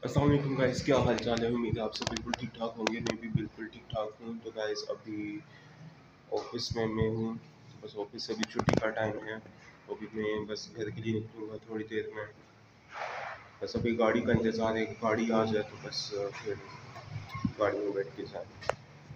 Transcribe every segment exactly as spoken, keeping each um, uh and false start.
अस्सलाम वालेकुम गाइस, क्या हाल चाल है। उम्मीद है आप सब बिल्कुल ठीक ठाक होंगे। मैं भी बिल्कुल ठीक ठाक हूँ। तो गाइस अभी ऑफिस में मैं हूँ, तो बस ऑफिस से अभी छुट्टी का टाइम है। तो अभी मैं बस घर के लिए निकलूँगा थोड़ी देर में। बस अभी गाड़ी का इंतज़ार है, गाड़ी आ जाए तो बस फिर गाड़ी में बैठ के जाए।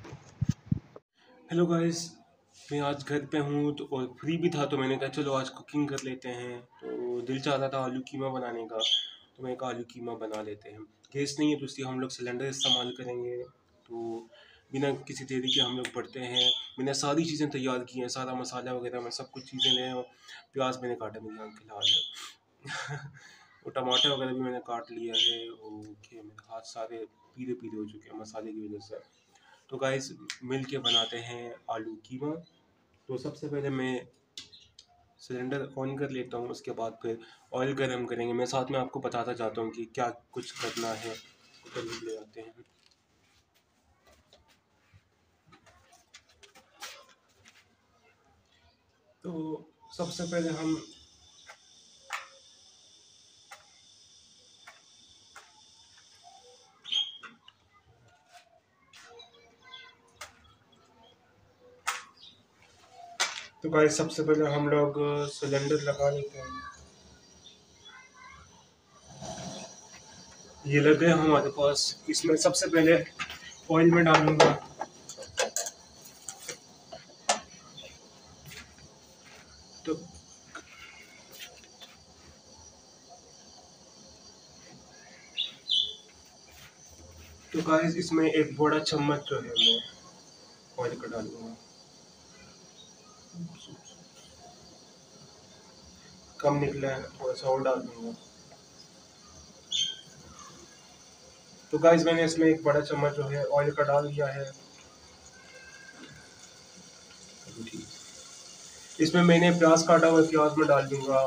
हेलो गाइस, मैं आज घर पे हूँ तो और फ्री भी था, तो मैंने कहा चलो आज कुकिंग कर लेते हैं। तो दिल चाह रहा था आलू कीमा बनाने का, तो मैं कहा आलू कीमा बना लेते हैं। गैस नहीं है तो इसलिए हम लोग सिलेंडर इस्तेमाल करेंगे। तो बिना किसी देरी के हम लोग बढ़ते हैं। मैंने सारी चीज़ें तैयार की हैं, सारा मसाला वगैरह मैं सब कुछ चीज़ें ले। प्याज मैंने काटा नहीं है फिलहाल और टमाटर वगैरह भी मैंने काट लिया है। ओके, मेरे हाथ सारे पीले पीले हो चुके हैं मसाले की वजह से। तो गाइस मिल के बनाते हैं आलू कीमा। तो सबसे पहले मैं सिलेंडर ऑन कर लेता हूँ, उसके बाद फिर ऑयल गरम करेंगे। मैं साथ में आपको बताता जाता हूँ कि क्या कुछ करना है। तो ले आते हैं। तो सबसे पहले हम तो गाइस सबसे पहले हम लोग सिलेंडर लगा लेते हैं। ये लग गए हमारे पास। इसमें सबसे पहले ऑयल में डालूंगा। तो तो गाइस इसमें एक बड़ा चम्मच जो है मैं ऑयल का डालूंगा। कम निकला है, थोड़ा सा और डाल दूंगा। तो गाइस मैंने इसमें एक बड़ा चम्मच जो है ऑयल का डाल दिया है। इसमें मैंने प्याज काटा हुआ प्याज में डाल दूंगा।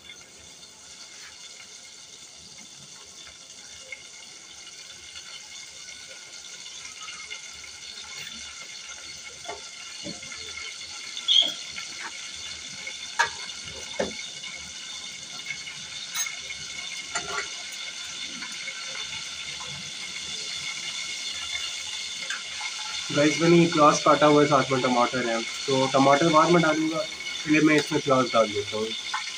गाइस मैंने ये प्याज काटा हुआ है, साथ में टमाटर है। तो टमाटर बाद में डालूंगा, पहले मैं इसमें प्याज डाल देता हूँ।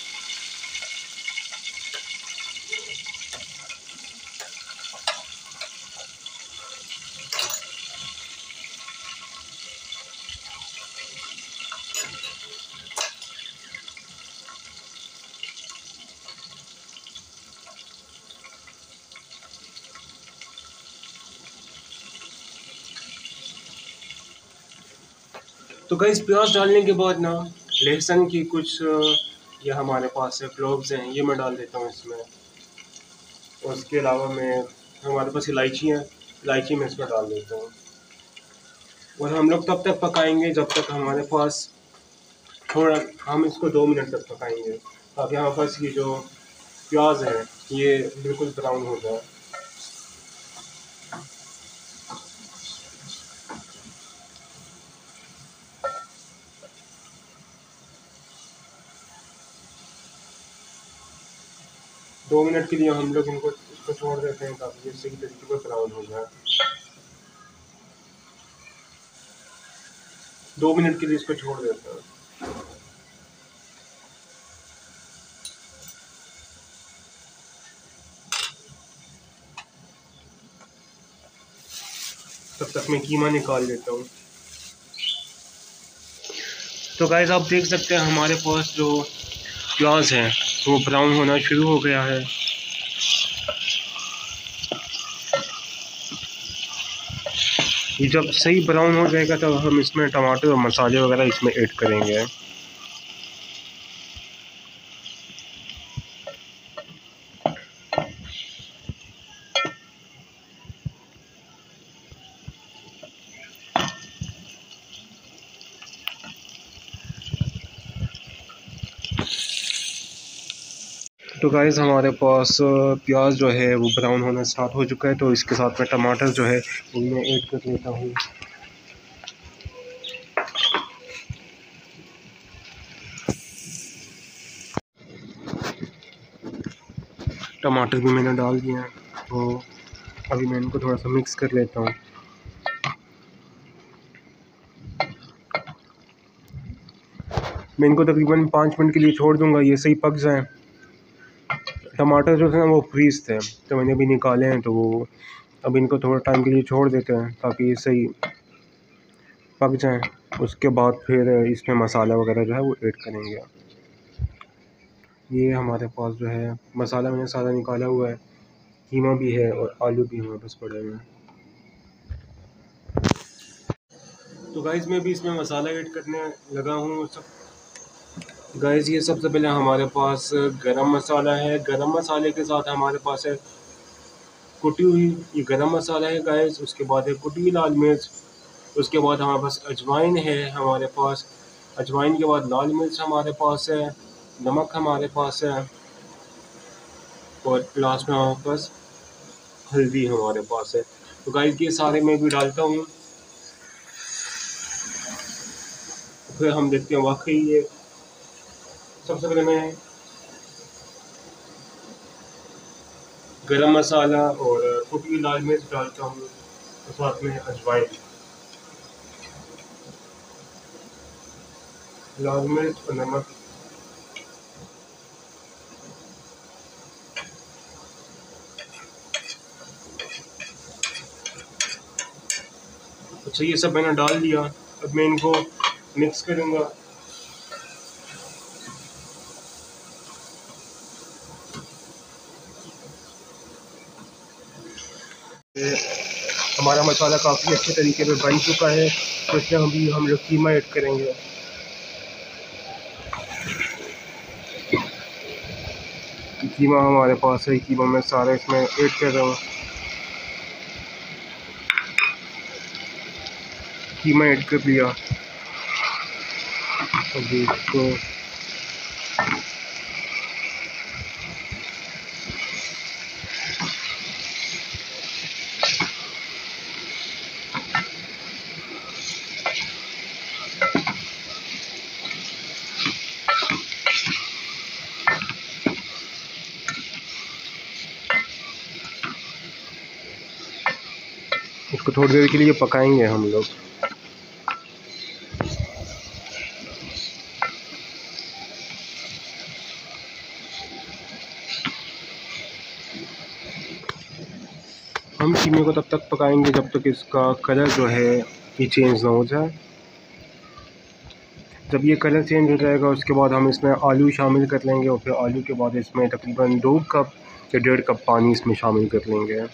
तो गाइस प्याज डालने के बाद ना लहसुन की कुछ ये हमारे पास है क्लोव्स हैं, ये मैं डाल देता हूँ इसमें। और उसके अलावा मैं हमारे पास इलायची है, इलायची मैं इसमें डाल देता हूँ। और हम लोग तब तक पकाएंगे जब तक हमारे पास थोड़ा, हम इसको दो मिनट तक पकाएंगे ताकि हमारे पास ये जो प्याज है ये बिल्कुल ब्राउन हो जाए। दो मिनट के लिए हम लोग इनको इसको छोड़ देते हैं ताकि ये सही तरीके से ब्राउन हो जाए। दो मिनट के लिए इसको छोड़ देते हैं। तब तक मैं कीमा निकाल लेता हूँ। तो गाइस आप देख सकते हैं हमारे पास जो प्याज है वो ब्राउन होना शुरू हो गया है। ये जब सही ब्राउन हो जाएगा तब हम इसमें टमाटर और मसाले वगैरह इसमें ऐड करेंगे। तो गाइस हमारे पास प्याज जो है वो ब्राउन होना स्टार्ट हो चुका है। तो इसके साथ में टमाटर जो है वो मैं ऐड कर लेता हूँ। टमाटर भी मैंने डाल दिए हैं। तो अभी मैं इनको थोड़ा सा मिक्स कर लेता हूँ। मैं इनको तकरीबन पाँच मिनट के लिए छोड़ दूँगा, ये सही पक जाएँ। टमाटर जो थे ना वो फ्रीज़ थे, तो मैंने अभी निकाले हैं, तो वो अब इनको थोड़ा टाइम के लिए छोड़ देते हैं ताकि ये सही पक जाएं। उसके बाद फिर इसमें मसाला वगैरह जो है वो ऐड करेंगे। ये हमारे पास जो है मसाला मैंने सारा निकाला हुआ है, कीमा भी है और आलू भी हमारे पास पड़े हुए हैं। तो गाइस मैं भी इसमें मसाला ऐड करने लगा हूँ। सब गाइस ये सबसे पहले हमारे पास गरम मसाला है, गरम मसाले के साथ हमारे पास है कुटी हुई ये गरम मसाला है गाइस। उसके बाद है कुटी हुई लाल मिर्च, उसके बाद हमारे पास अजवाइन है हमारे पास, अजवाइन के बाद लाल मिर्च हमारे पास है, नमक हमारे पास है और लास्ट में हमारे पास हल्दी हमारे पास है। तो गाइस ये सारे मैं भी डालता हूँ, फिर हम देखते हैं वाकई ये। सबसे पहले मैं गरम मसाला और कुटी हुई लाल मिर्च डालता हूँ और साथ में अजवाइन, लाल मिर्च और नमक। अच्छा ये सब मैंने डाल दिया, अब मैं इनको मिक्स करूँगा। हमारा मसाला काफ़ी अच्छे तरीके से बन चुका है, तो इसमें हम भी हम लोग कीमा ऐड करेंगे। कीमा हमारे पास है, कीमा मैं सारा इसमें ऐड कर रहा हूँ। कीमा ऐड कर लिया, अभी इसको इसको थोड़ी देर के लिए पकाएंगे हम लोग। हम कीमे को तब तक पकाएंगे जब तक इसका कलर जो है ये चेंज ना हो जाए। जब ये कलर चेंज हो जाएगा उसके बाद हम इसमें आलू शामिल कर लेंगे और फिर आलू के बाद इसमें तकरीबन दो कप या डेढ़ कप पानी इसमें शामिल कर लेंगे।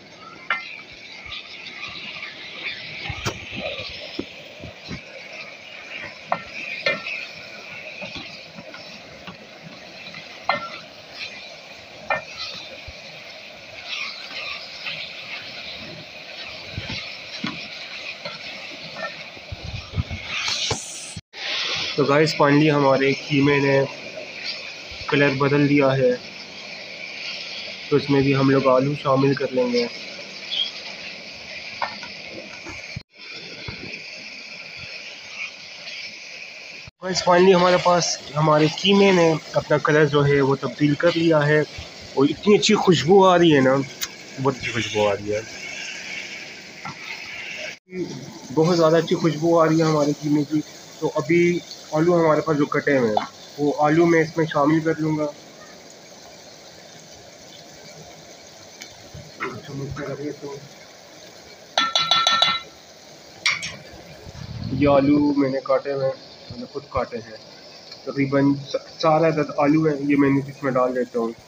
तो गाइस फाइनली हमारे कीमे ने कलर बदल दिया है, तो इसमें भी हम लोग आलू शामिल कर लेंगे। गाइस फाइनली हमारे पास हमारे कीमे ने अपना कलर जो है वो तब्दील कर लिया है और इतनी अच्छी खुशबू आ रही है ना, बहुत अच्छी खुशबू आ रही है, बहुत ज़्यादा अच्छी खुशबू आ रही है हमारे कीमे की। तो अभी आलू हमारे पास जो कटे हुए हैं वो आलू मैं इसमें शामिल कर लूँगा। तो ये आलू मैंने काटे हुए हैं, मैंने खुद काटे हैं, तकरीबन चार अदद आलू हैं, ये मैंने इसमें डाल देता हूँ।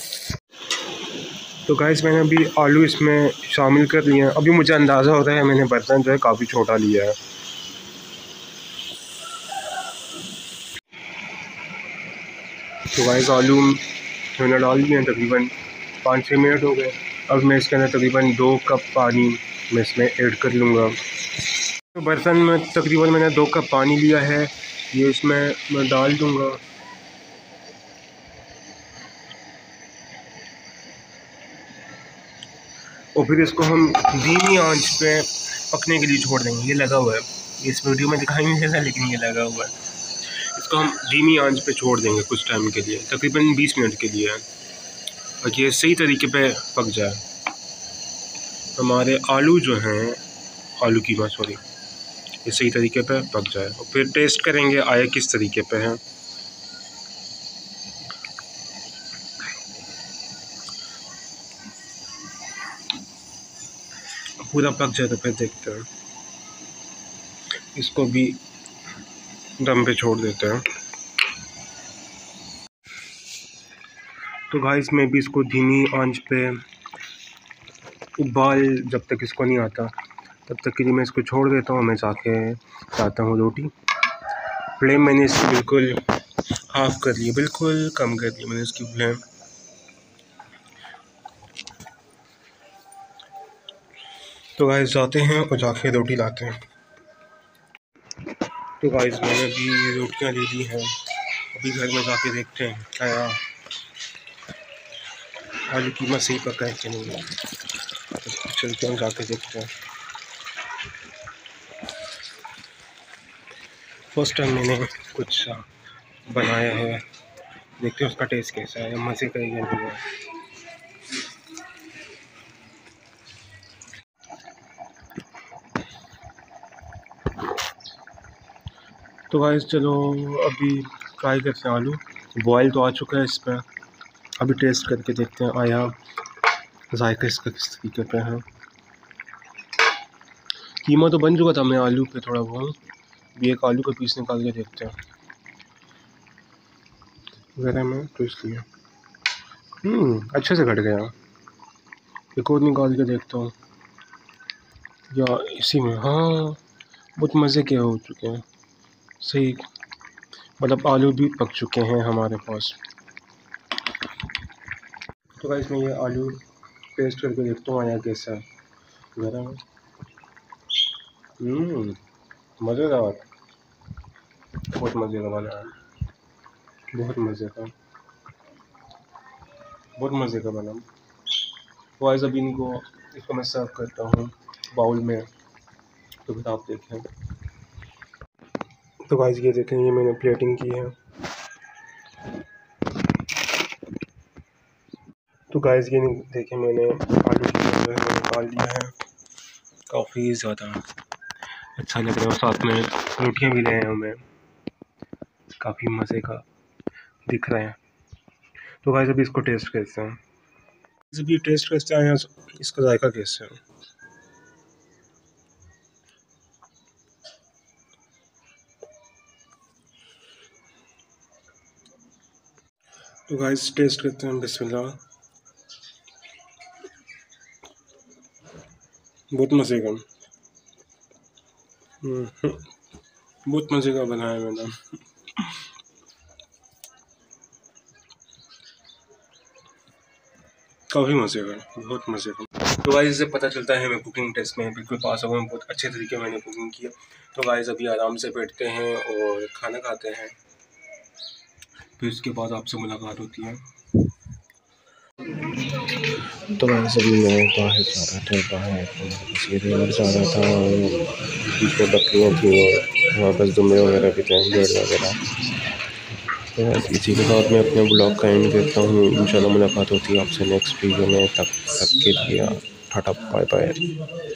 तो गाइस मैंने अभी आलू इसमें शामिल कर लिए हैं। अभी मुझे अंदाज़ा होता है मैंने बर्तन जो है काफ़ी छोटा लिया है। तो गाइस आलू मैंने डाल दिए हैं, तकरीबन पाँच छः मिनट हो गए। अब मैं इसके अंदर तकरीबन दो कप पानी मैं इसमें ऐड कर लूँगा। तो बर्तन में तकरीबन मैंने दो कप पानी लिया है, ये इसमें मैं डाल दूँगा। और फिर इसको हम धीमी आंच पे पकने के लिए छोड़ देंगे। ये लगा हुआ है, इस वीडियो में दिखाई नहीं देता लेकिन ये लगा हुआ है। इसको हम धीमी आंच पे छोड़ देंगे कुछ टाइम के लिए, तकरीबन बीस मिनट के लिए, और ये सही तरीके पे पक जाए। हमारे आलू जो हैं, आलू कीमा सॉरी, ये सही तरीके पे पक जाए और फिर टेस्ट करेंगे आया किस तरीके पे है। पूरा पक जाए तो फिर देखते हैं, इसको भी दम पे छोड़ देते हैं। तो गाइस मैं भी इसको धीमी आंच पे उबाल जब तक इसको नहीं आता तब तक के लिए मैं इसको छोड़ देता हूँ। मैं जाके लाता हूँ रोटी। फ्लेम मैंने इसकी बिल्कुल हाफ कर ली, बिल्कुल कम कर दी मैंने इसकी फ्लेम। तो गाइस जाते हैं और जाके रोटी लाते हैं। तो गाइस मैंने भी रोटियां ले ली हैं, अभी घर में जाके देखते हैं क्या आलू कीमा सही पका है कि नहीं। चलते हैं जाके देखते हैं। फर्स्ट टाइम मैंने कुछ बनाया है, देखते हैं उसका टेस्ट कैसा है, मज़े का या नहीं है। तो गाइस चलो अभी ट्राई करते हैं। आलू बॉयल तो आ चुका है इस पर, अभी टेस्ट करके देखते हैं आया जायका इसका किस तरीके पे है। कीमा तो बन चुका था, मैं आलू पे थोड़ा बहुत भी एक आलू का पीस निकाल के देखते हैं वगैरह में, तो इसलिए हम्म अच्छे से कट गया। एक और निकाल के देखता हूँ या इसी में। हाँ बहुत मज़े के हो चुके हैं, सही मतलब आलू भी पक चुके हैं हमारे पास। तो गाइस मैं ये आलू टेस्ट करके देखता हूँ आया कैसा है वगैरह में। हम्म मज़ेदार, बहुत मज़े का बना है, बहुत मज़े का, बहुत मज़े का बना। तो गाइस अभी इनको इसको मैं सर्व करता हूँ बाउल में, तो फिर आप देखें। तो गाइस ये देखें, ये मैंने प्लेटिंग की है। तो गाइस ये देखें मैंने आलू की जो है मैंने निकाल लिया है, काफ़ी ज़्यादा अच्छा लग रहा है। और साथ में रोटियाँ भी ले आया हूँ मैं, काफ़ी मज़े का दिख रहा है। तो गाइस अभी इसको टेस्ट करते हैं, अभी टेस्ट करते हैं इसका जायका कैसा है। तो गाइस टेस्ट करते हैं, बिस्मिल्लाह। बहुत मज़े का, बहुत मज़े का बनाया मैंने। काफ़ी मज़े का, बहुत मज़े का। तो गाइस इससे पता चलता है मैं कुकिंग टेस्ट में बिल्कुल पास हो गया, बहुत अच्छे तरीके मैंने कुकिंग किया। तो गाइस अभी आराम से बैठते हैं और खाना खाते हैं, फिर उसके बाद आपसे मुलाकात होती है। तो गाइस अभी मैं बाहर जा रहा था, बाहर तस्वीरें जा रहा था और बीच में बकरियाँ थी और वहाँ पर जुमरे वगैरह भी थे, भेड़ वगैरह। तो बस इसी के साथ मैं अपने ब्लॉग का एंड करता हूँ। इंशाल्लाह मुलाकात होती है आपसे नेक्स्ट वीडियो में, तब तक के लिए टाटा बाय बाय।